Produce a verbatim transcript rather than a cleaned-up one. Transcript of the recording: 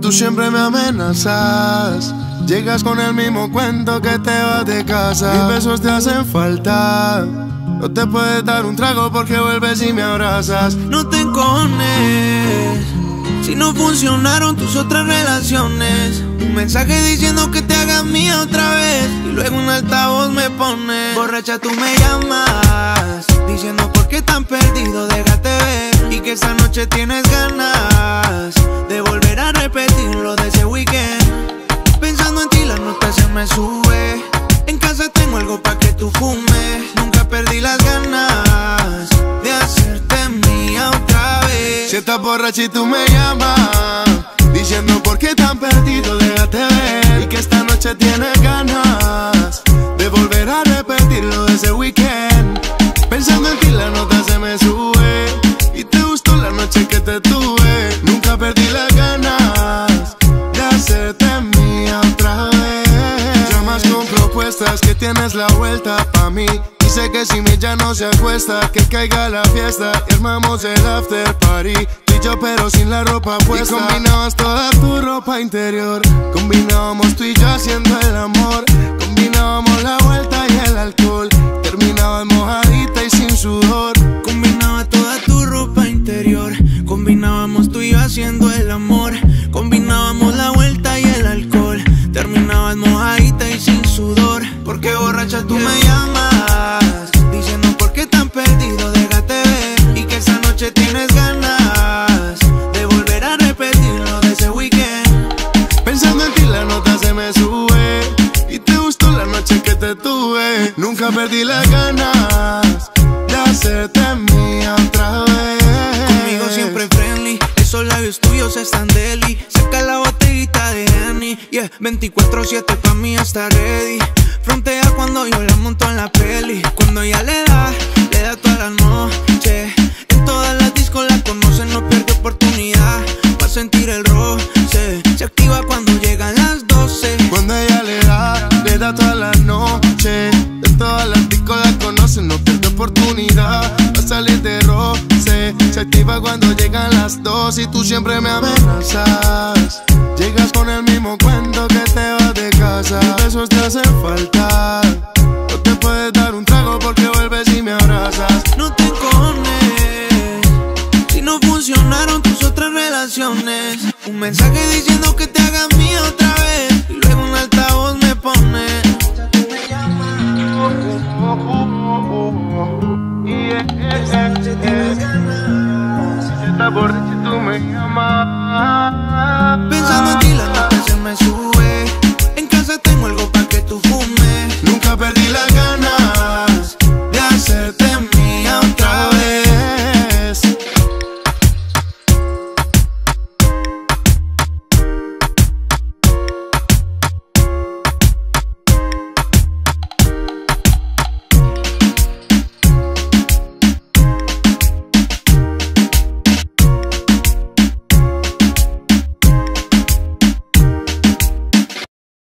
tú siempre me amenazas. Llegas con el mismo cuento que te vas de casa. Mis besos te hacen falta. No te puedes dar un trago porque vuelves y me abrazas. No te encojones si no funcionaron tus otras relaciones. Un mensaje diciendo que te hagas mía otra vez y luego un altavoz me pone. Borracha tú me llamas diciendo por qué tan perdido, déjate ver. Y que esta noche tienes ganas de volver a repetir lo de ese weekend. Pensando en ti la nota se me sube. En casa tengo algo pa' que tú fumes. Nunca perdí las ganas de hacerte mía otra vez. Si estás borracha y tú me llamas diciendo por qué tan perdido, déjate ver. Y que esta noche tienes ganas de volver a repetir lo de ese weekend. Pensando en ti la nota se me sube. Y te gustó la noche que te tuve. Nunca perdí las ganas de hacerte mía otra vez. Llamas con propuestas que tienes la vuelta pa' mí. Dice que si mi ya no se acuesta, que caiga la fiesta y armamos el after party. Tú y yo pero sin la ropa puesta. Y combinabas toda tu ropa interior. Combinábamos tú y yo haciendo el amor. Combinábamos la vuelta y el alcohol. Terminabas mojadita y sin sudor. Combinaba toda tu ropa interior. Combinábamos tú y yo haciendo el amor. Combinábamos la vuelta y el alcohol. Terminabas mojadita y sin sudor. Porque borracha tú me llamas diciendo por qué tan perdido, déjate ver. Y que esa noche tienes ganas de volver a repetir lo de ese weekend. Pensando en ti la nota se me sube. Y te gustó la noche que te tuve. Nunca perdí las ganas de hacerte mía otra vez. Conmigo siempre friendly, esos labios tuyos están deli. Saca la botellita de Henny, yeah. veinticuatro siete pa' mí está ready. Frontea cuando yo la monto en la peli. Cuando ella le da, le da toda la noche. En todas las discos la conocen, no pierde oportunidad. Va a sentir el roce. Se activa cuando llegan las doce. Cuando ella le da, le da toda la noche. De todas las discos la conocen, no pierde oportunidad. Va a salir de roce. Se activa cuando llegan las dos. Y tú siempre me amenazas. Llegas con el mismo cuento que te vas de casa. Mis besos te hacen falta. No te puedes dar un trago porque vuelves y me abrazas. No te encojones si no funcionaron tus otras relaciones. Un mensaje diciendo que te hagas mía otra vez y luego un altavoz me pone. Si estás borracha tú me llamas.